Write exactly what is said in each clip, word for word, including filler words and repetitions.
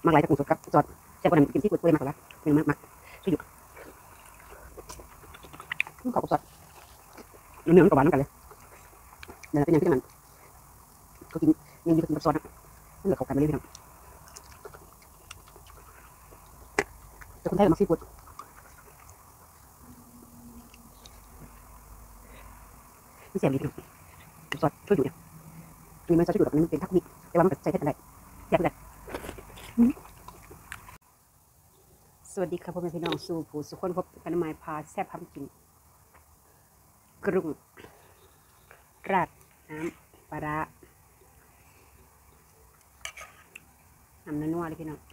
มากหลายจากกุ้งสดกับซอสแซ่บกว่านั้นกินที่กุ้งเลยมากกว่าเป็นมากมากช่วยอยู่ขอบซอสเนื้อมันกรอบหวานกันเลยเดี๋ยวเป็นอย่างที่มันเขากินยังอยู่กับซอสนะมันเหลือเข้ากันไปเลยพี่น้องแต่คนไทยมักซีฟู้ดมันแซ่บดีพี่น้องซอสช่วยอยู่เนี่ยมีมันซอสช่วยอยู่แบบนี้มันเป็นทักมิแต่ว่ามันใส่เผ็ดอะไรแซ่บเลยสวัสดีครับพ่อแม่พี่น้องสู่ผู้สุขคนพบกันใหม่พาแซ่บพากินกรุงราดน้ำปลาน้ำนัวๆเลยพี่น้อง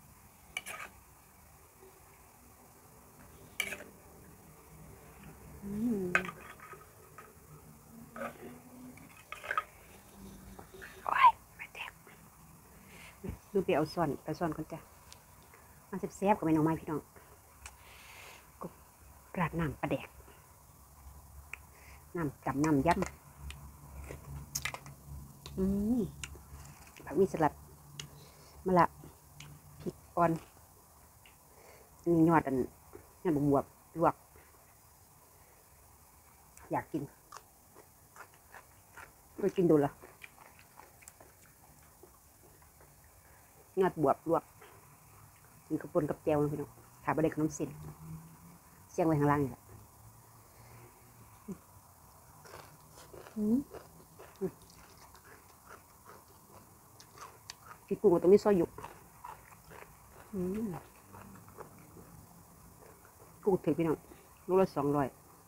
ดูไปเอาส่วนไปส่วนกันจ้ะมันแซ่บๆกับเมนูใหม่พี่น้องก็ราดน้ำปลาแดกน้ำจำน้ำยำอืมผักมีสลัดมะละพริกอ่อนมียอดอันยอดบวบลวกอยากกินไปกินดูละยอดบวบลวกกินกระปุนกับแจวนะพี่น้องขาบะเด็กขนมเส้นเชียงไว้ข้างล่างนี่แหละพี่กุ้งตรงนี้ซอยอยู่กุ้งถือพี่น้องลูกละสองร้อย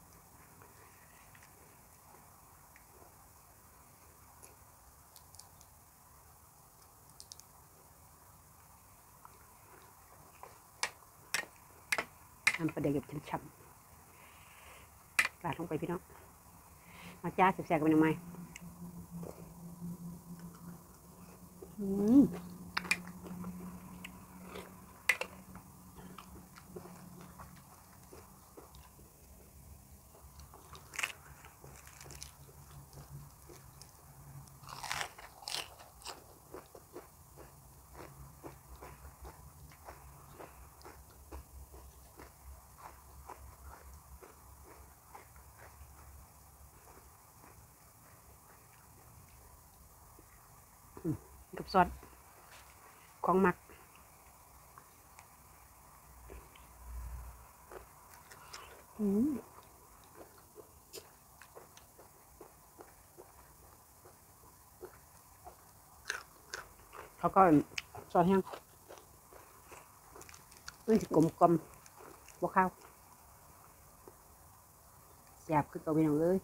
ทำประเดี๋ยวช้ำๆราดลงไปพี่น้องมาจ้าแซ่บๆกันเป็นยังไงกับซอสของหมักเขาก็ซอสแห้งมันจะกลมกลมบวข้าวแซ่บคือเกาหลีเลย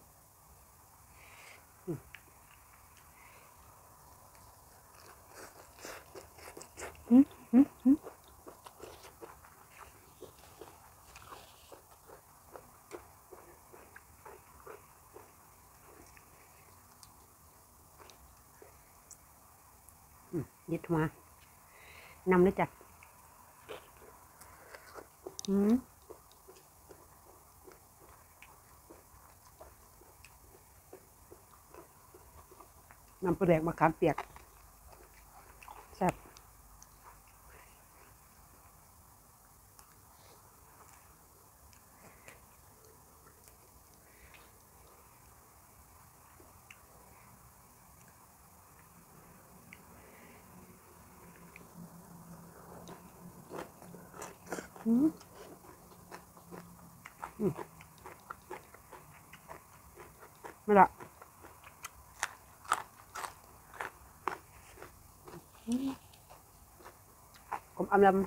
ยึดมานำเลยจ้ะน้ำปลาแดกมะขามเปียกแซ่บอืมอืมไม่ละผมอำลำ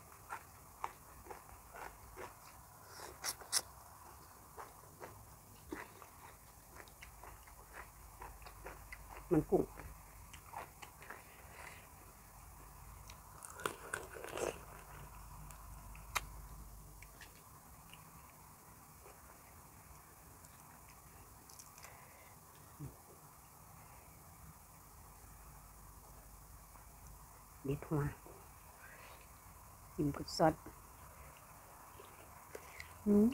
มันกุ้งเด็ดหัวจิ้มกับซอสอืม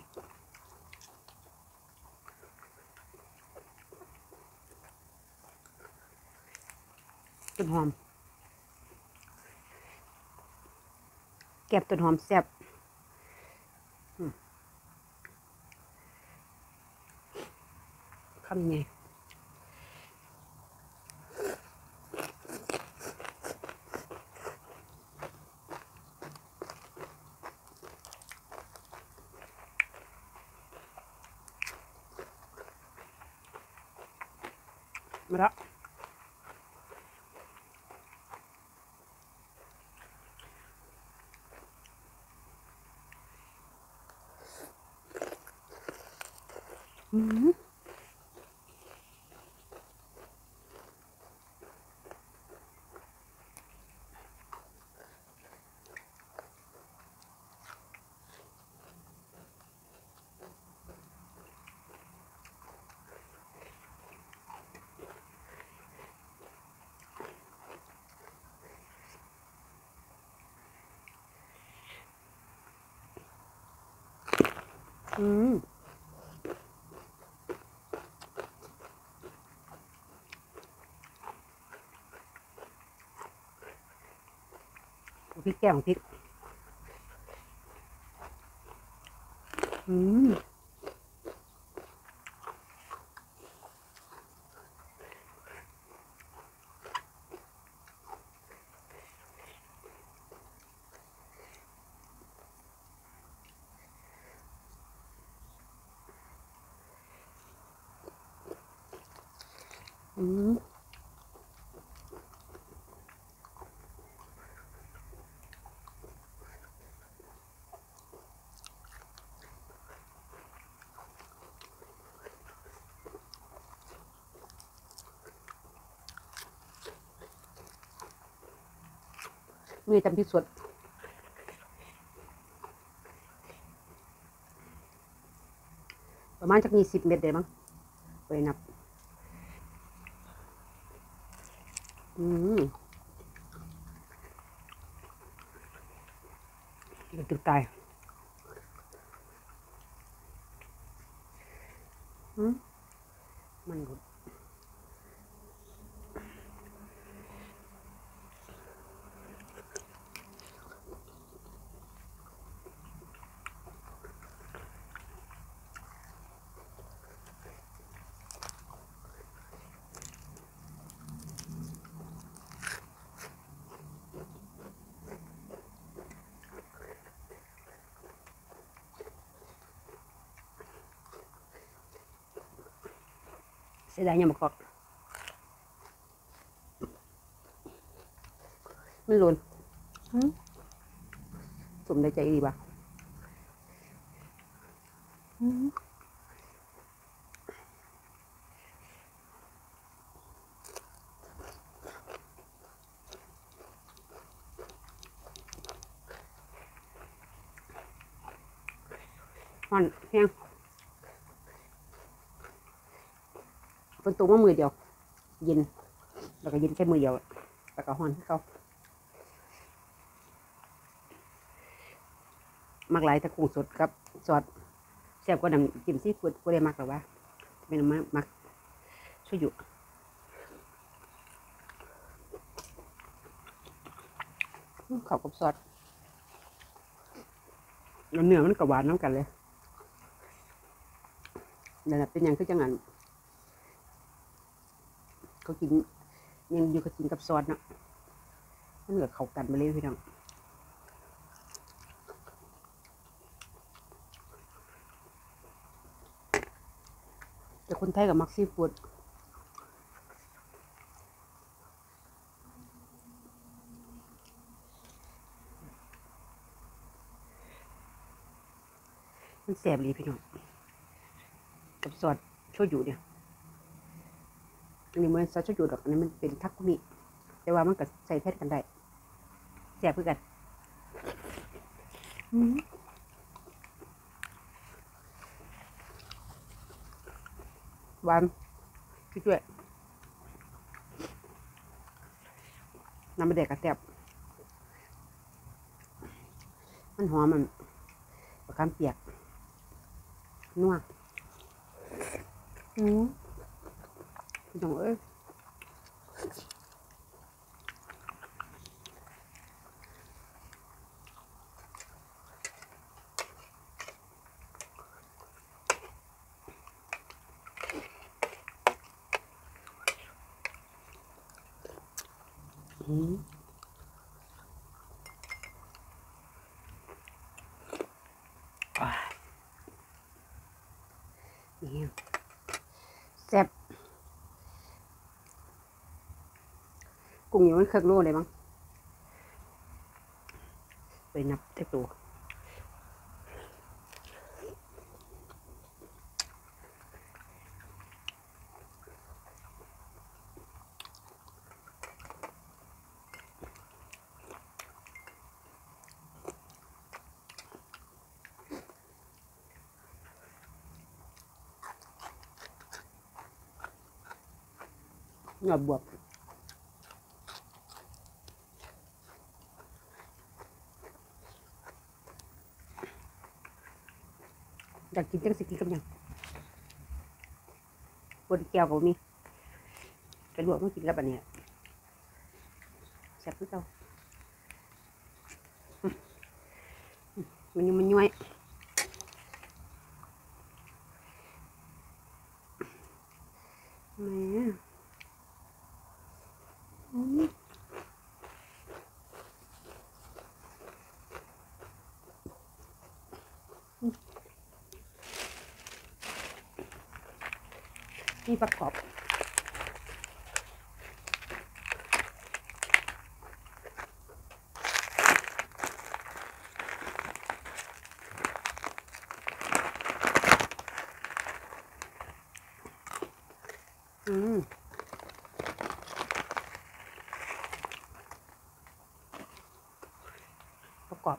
ต้นหอมแกบต้นหอมแซ่บคำยังไงมาละอืมอืมพริกแกงพริกอืมอืมมีตำพริกสดประมาณจักยี่สิบเม็ดได้มั้งไปนับอืมเดี๋ยวตึกตายอืมมันหมดเสียดายยังมากอกมันหล่นสมได้ใจดีป่ะฮอนเพียงฝนตกมามือเดียวเย็นแล้วก็เย็นแค่มือเดียวแล้วก็ฮอนที่เขามักหลายตะกุ้งสดกับซอสแซ่บกว่าน้ำจิ้มซีฟู้ดก็ได้มักหรอวะเป็นมักมักช่วยอยู่เข้ากับซอสเนื้อมันกับหวานน้ำกันเลยนั่นแหละเป็นอย่างคือจังงั้นเขากินยังอยู่กับกินกับซอสเนาะมันเหลือเข้ากันไปเลยพี่น้องแต่คนไทยกับมักซีฟู้ดมันแซ่บเลยพี่น้องกับซอสโชยุเนี่ยอันนี้มันซอสโชยุดอกอันนี้มันเป็นทักกุมิแต่ว่ามันก็ใส่แทนกันได้แซ่บเพื่อกันหวานพี่ช่วยน้ำมันแดกกระแซ่บมันหอมมันปลาคำเปียกนัวอืมพี่น้องเอ้ยอืมอ่านี่แซ่บกุ้งอยู่มันเครื่องโลเลยมั้งไปนับเต็มตัวหยอดบวบอยากกินจังสิกินกับหยังบนแก้วก็มีไปลวกมากินกับอันนี้แซ่บที่เจ้ามันยังมันย้อยแหม่อืมนี่ประกอบอืมประกอบ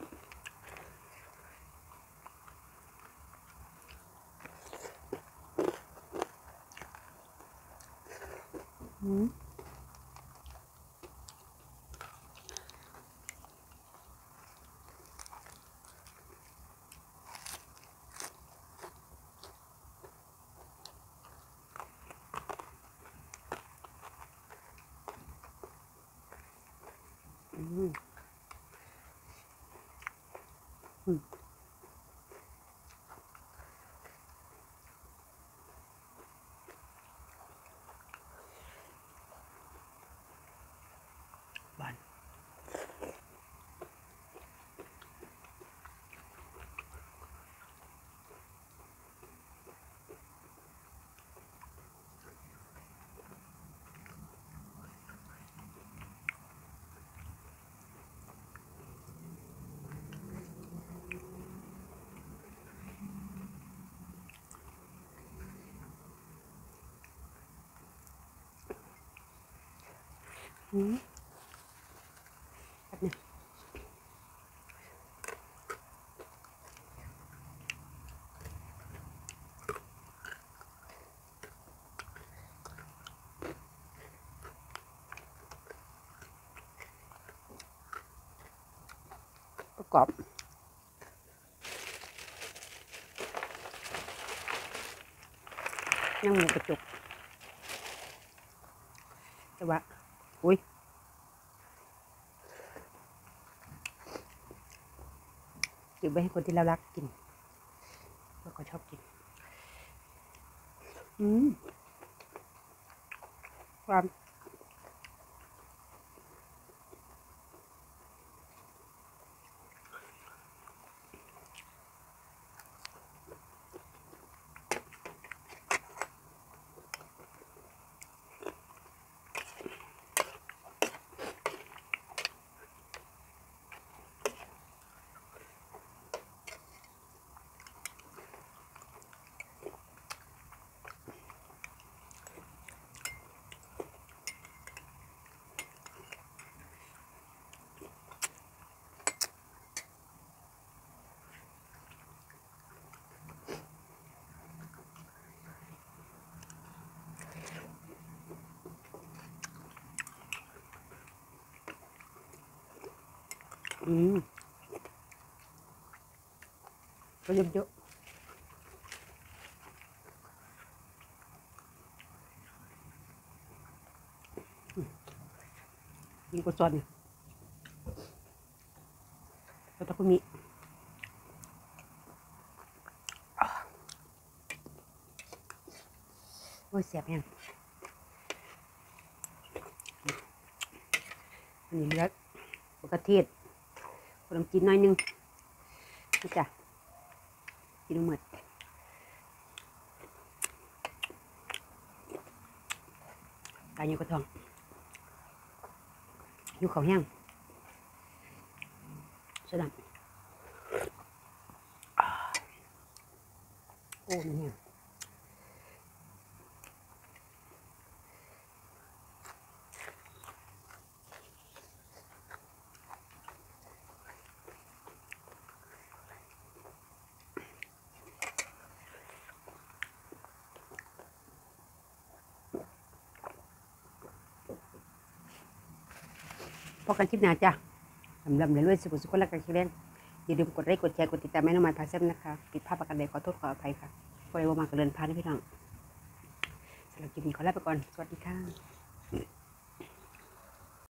อืมอืมอืมหวานอืมแบบนี้ประกอบย่างหมูกระจกแต่ว่าอุ้ยเก็บไว้ให้คนที่เรารักกินแล้วก็ชอบกินอืมความอืมก็เยอะเยอะมีกุศลเนี่ยแล้วก็มีโอ้ยเสียบยังนี่เลือดกระเทียมขนมจีนน้อยนึงนี่จ้ะกินหมดตายอยู่กระทองอยู่เขาแห้งสนับโอ้เนี่ยพอกันคลิปหน้าจ้ะลำลำเลยด้วยสุขสุขคนละกันแข็งแรงอย่าลืมกดไลค์กดแชร์กดติดตามแม่น้องมันพาเซมนะคะผิดพลาดประการใดขอโทษขออภัยค่ะพอได้ว่ามากระเดินพาให้พี่น้องสำหรับคลิปนี้ขอลาไปก่อนสวัสดีค่ะ